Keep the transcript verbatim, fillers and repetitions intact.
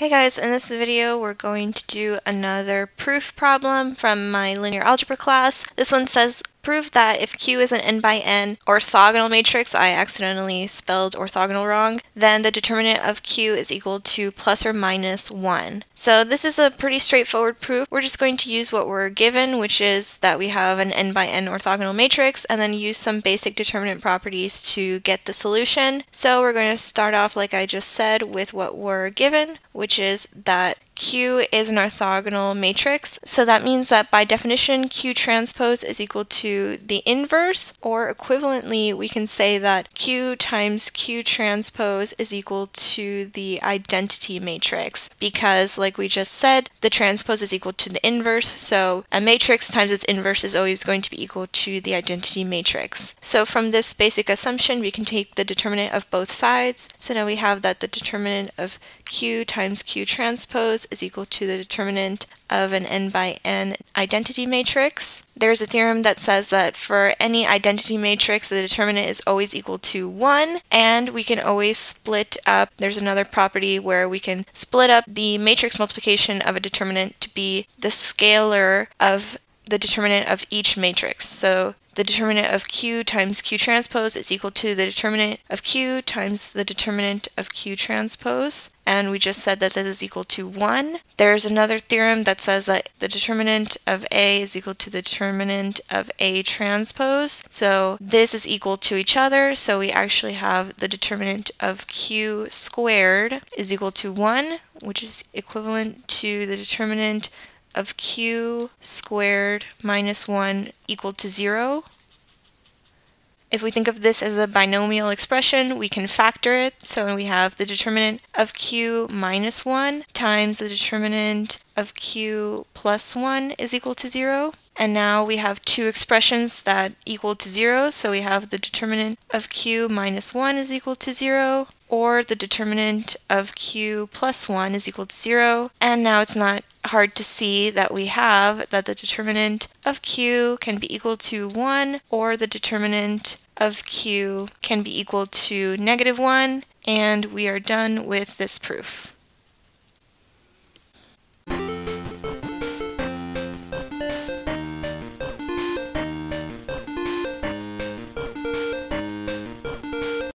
Hey guys, in this video we're going to do another proof problem from my linear algebra class. This one says prove that if Q is an n by n orthogonal matrix, I accidentally spelled orthogonal wrong, then the determinant of Q is equal to plus or minus one. So this is a pretty straightforward proof. We're just going to use what we're given, which is that we have an n by n orthogonal matrix, and then use some basic determinant properties to get the solution. So we're going to start off, like I just said, with what we're given, which is that Q is an orthogonal matrix. So that means that by definition Q transpose is equal to the inverse, or equivalently we can say that Q times Q transpose is equal to the identity matrix, because like we just said, the transpose is equal to the inverse, so a matrix times its inverse is always going to be equal to the identity matrix. So from this basic assumption we can take the determinant of both sides. So now we have that the determinant of Q times Q transpose is equal to the determinant of an n by n identity matrix. There's a theorem that says that for any identity matrix the determinant is always equal to one, and we can always split up. There's another property where we can split up the matrix multiplication of a determinant to be the scalar of the determinant of each matrix. So the determinant of Q times Q transpose is equal to the determinant of Q times the determinant of Q transpose, and we just said that this is equal to one. There's another theorem that says that the determinant of A is equal to the determinant of A transpose. So this is equal to each other, so we actually have the determinant of Q squared is equal to one, which is equivalent to the determinant of Q squared minus one equal to zero. If we think of this as a binomial expression, we can factor it. So we have the determinant of Q minus one times the determinant of Q plus one is equal to zero. And now we have two expressions that equal to zero. So we have the determinant of Q minus one is equal to zero, or the determinant of Q plus one is equal to zero. And now it's not hard to see that we have that the determinant of Q can be equal to one, or the determinant of Q can be equal to negative one, and we are done with this proof.